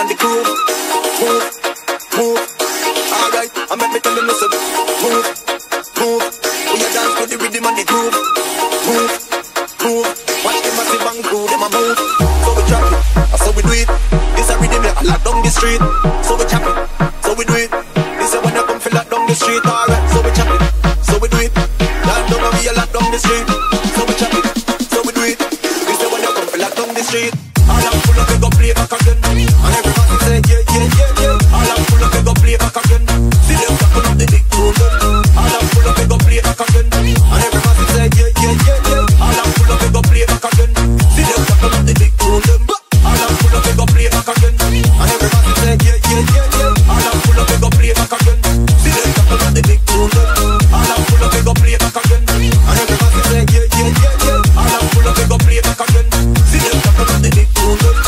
and the groove. Move, move. Alright, I make me tell them listen. Move, move. We a dance to the rhythm and the groove. Move, move. Watch the massive and crew, them a move. So we drop it, so we do it. This a rhythm that lock down the street. So we chop it, so we do it. This a when you come feel lock down the street. Alright, so we chop it, so we do it. Land down and we a lock down the street. So we chop it, so we do it. This a when you come feel lock down the street. All I'm full of, we go play back again. And everybody say yeah, yeah, yeah, yeah. All I'm full of, we go play back again. See them tapping up the big tune. All I'm full of, we go play back again. And everybody say yeah, yeah, yeah, yeah. All I'm full of, we go play back again. See them tapping up the big tune. All I'm full of, we go play back again. And everybody say yeah, yeah, yeah, yeah. All I'm full of, we go play back again. See them tapping up the big tune. All I'm full of, we go play back again. And everybody say yeah, yeah, yeah, yeah. All I'm full of, we go play back again. See them tapping up the big tune.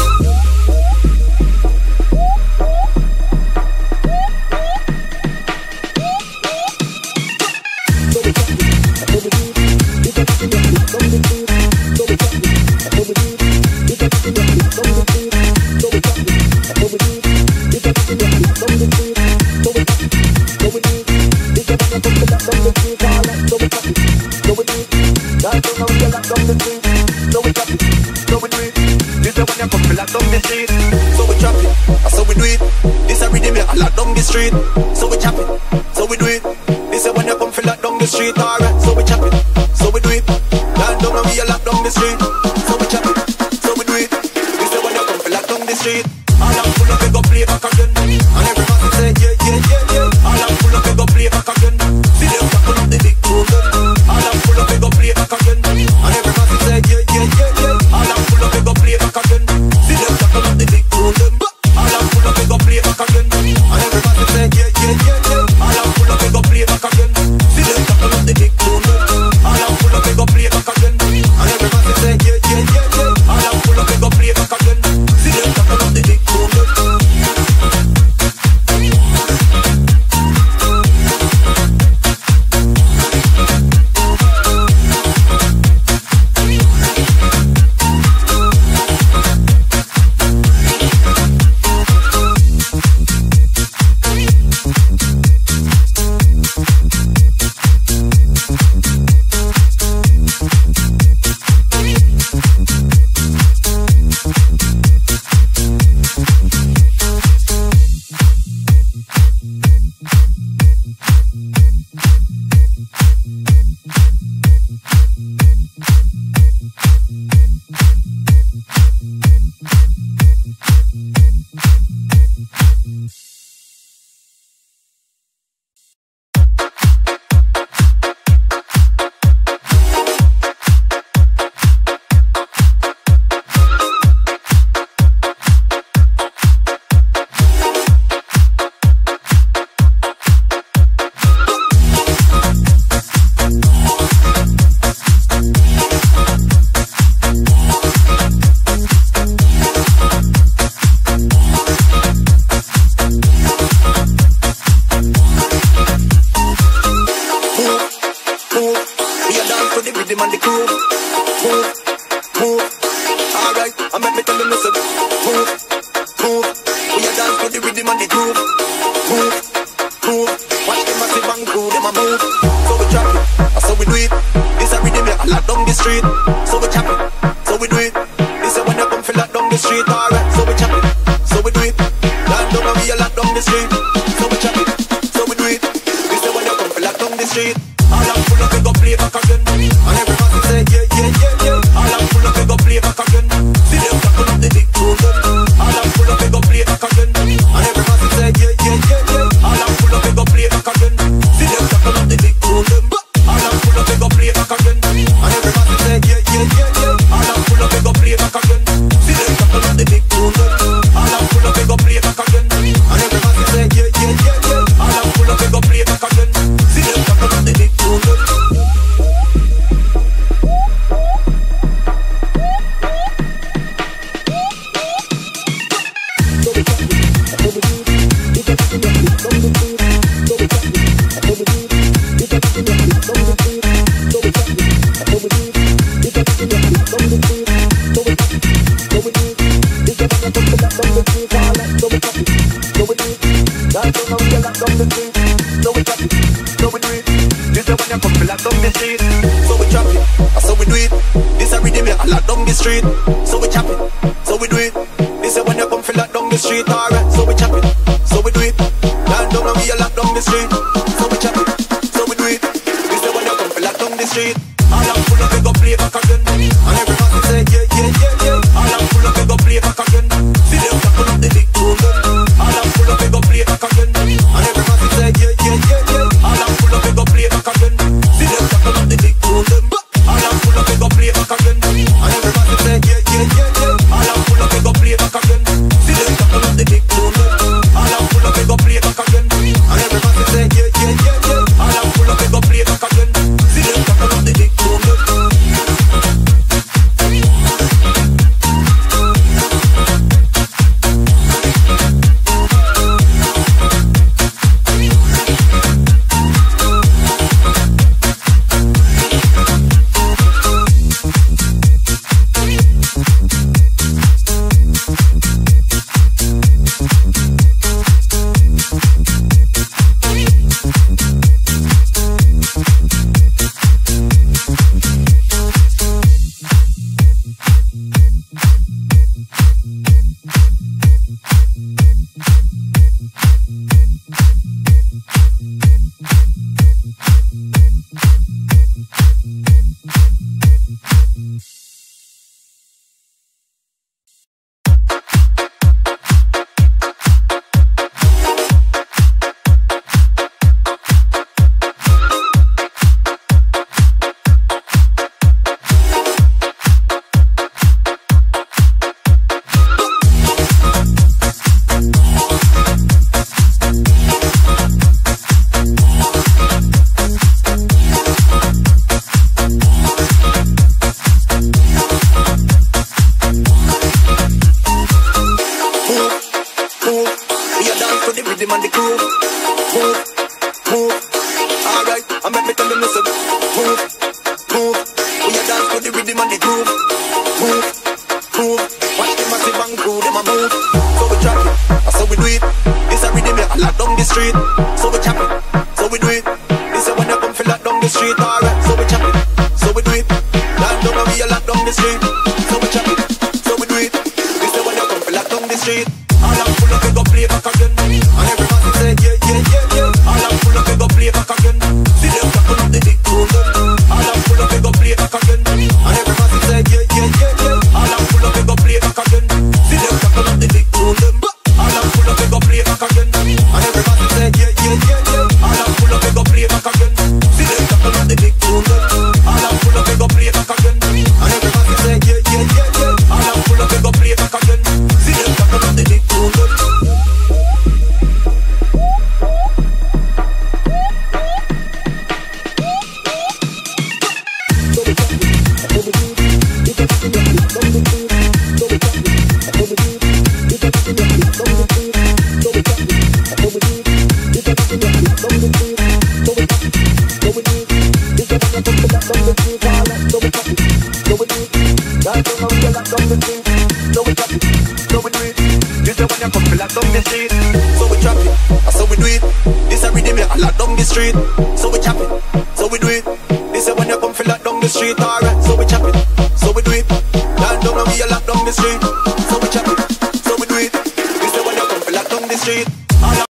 Street, so we chop it, so we do it. This is when you come feel lock down the street, alright. So we chop it, so we do it. Land down and we a lock down the street, so we chop it, so we do it. This is when you come feel lock down the street. All I'm full of, we go play back again. And everybody say yeah, yeah, yeah, yeah. All I'm full of, we go play back again. See them tapping up the big tune. All I'm full of, we go play back again. And everybody say yeah, yeah, yeah, yeah. All I'm full of, we go play back again. See them tapping up the big tune. All I'm full of, we go play back again. And everybody say yeah, yeah, yeah, yeah. All I'm full of, we go play back again. See them tapping up the big tune. All I'm full of, we go play back again. And everybody say yeah, yeah, yeah, yeah. All I'm full of, we go play back again. See them tapping up the big tune. All I'm full of, we go play back again. See them you come feel like down the street. So we chop it, so we do it. This a rhythm a lot down the street. So we chop it, so we do it. This a when you come feel like down the street. Alright, so we chop it, so we do it. Down down and we a lot down the street. So we chop it, so we do it. This a when you come feel like down the street. All I'm full of, we go play back again. And everybody say yeah, yeah, yeah, yeah. All I'm full of, we go play back again. See them tackle up the big tune. All I'm full of, we go play back again. And everybody say yeah, yeah, yeah, yeah. All I'm full of, we go play back again. See them tackle up the big tune. All I'm full of, we go play back again. And everybody say yeah, yeah, yeah, yeah. All I'm full of, we go play back again. See them tackle up the big tune. All I'm full of, we go play back again. And everybody say yeah, yeah, yeah, yeah. All I'm full of, we go play back again. See them tackle up the big tune. Street, alright, so we chop it, so we do it. Down, down, and we a lock down the street.